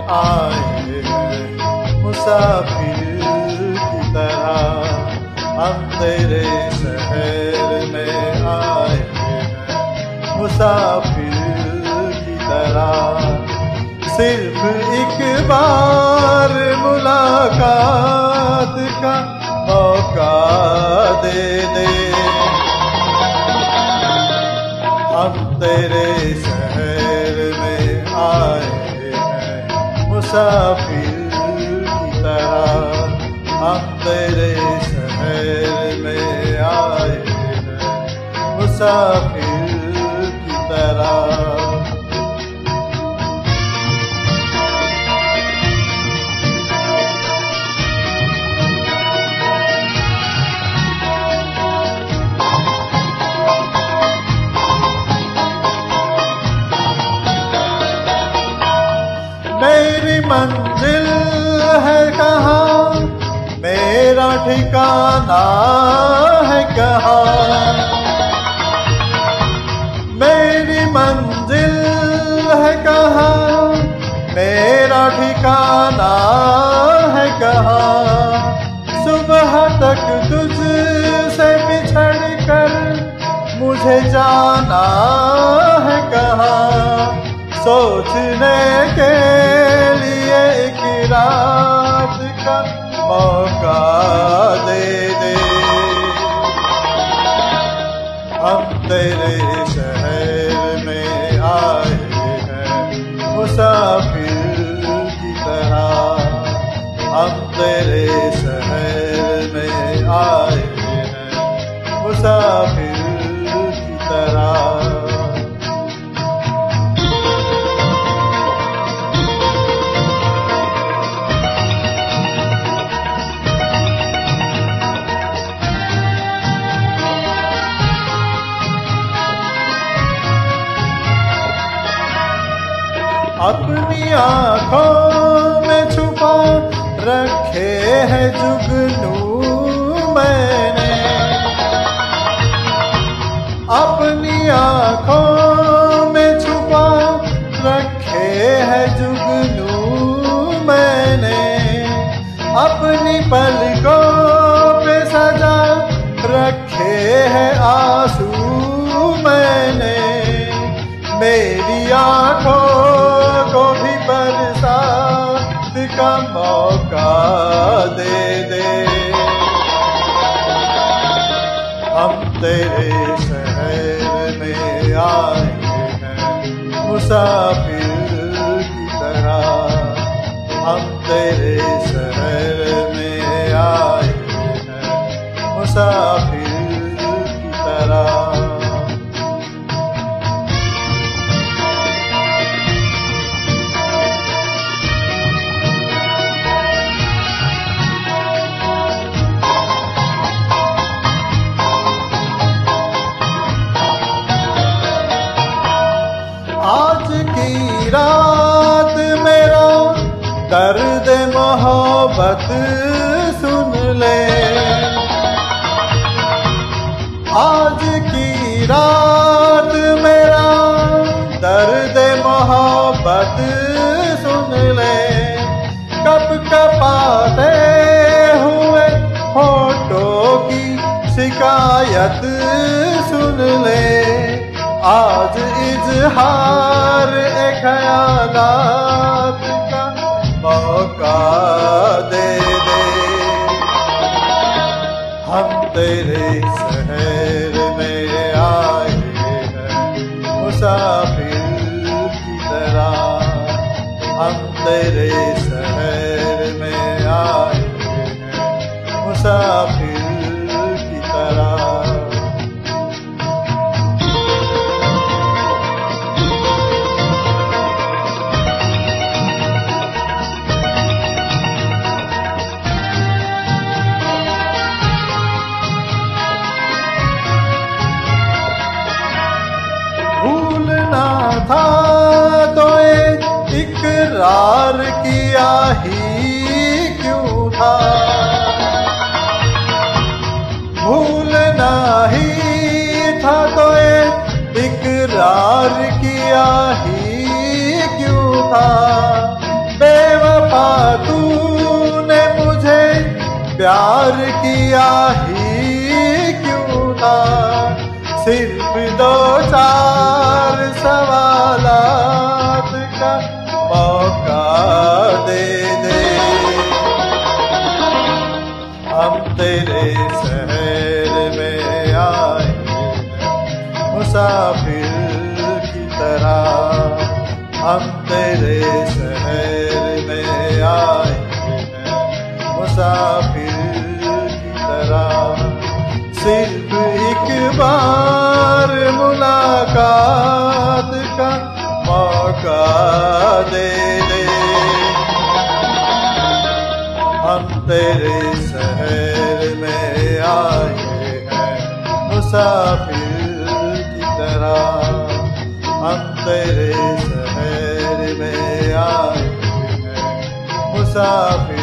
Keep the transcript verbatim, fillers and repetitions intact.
आए हैं मुसाफिर की तरह, हम तेरे शहर में आए हैं मुसाफिर की तरह। सिर्फ एक बार मुलाकात का मौका दे दे, हम तेरे शहर में आए हैं मुसाफिर की तरह, हम तेरे शहर में आए हैं मुसाफिर की तरह। मेरी मंजिल है कहाँ, मेरा ठिकाना है कहाँ, मेरी मंजिल है कहाँ, मेरा ठिकाना है कहाँ। सुबह तक तुझसे बिछड़ कर मुझे जाना है कहाँ, सोचने के लिए एक रात का मौका दे दे, हम तेरे शहर में आए हैं मुसाफिर की तरह, हम तेरे शहर में आए हैं मुसाफिर की तरह। अपनी आँखों में छुपा रखे हैं जुगनू मैंने, अपनी आँखों में छुपा रखे हैं जुगनू मैंने, अपनी पलकों पे सजा रखे हैं आंसू मैंने। मेरी आँखों को भी बरसात का मौका दे दे, हम तेरे शहर में आए हैं मुसाफिर की तरह, हम तेरे शहर में आए हैं मुसाफिर की तरह। आज की रात मेरा दर्द मोहब्बत सुन ले, आज की रात मेरा दर्द मोहब्बत सुन ले। कब कपाते हुए होठों की शिकायत सुन ले, आज इजहार ए ख्यालात का मौका दे दे, हम तेरे शहर में आए हैं मुसाफिर की तरह, हम तेरे शहर में आए हैं मुसाफिर की तरह। भूलना था तो ये इकरार किया ही क्यों था, भूलना ही था तो ये इकरार किया ही क्यों था। प्यार किया ही क्यों था, सिर्फ दो चार सवालात का मौका दे दे। हम तेरे शहर में आए हैं मुसाफिर की तरह, हम तेरे शहर में आए हैं मुसाफिर की तरह। सिर्फ एक बार मुलाकात का मौका दे दे। हम तेरे शहर में आए हैं मुसाफिर की तरह, हम तेरे शहर में आए हैं मुसाफिर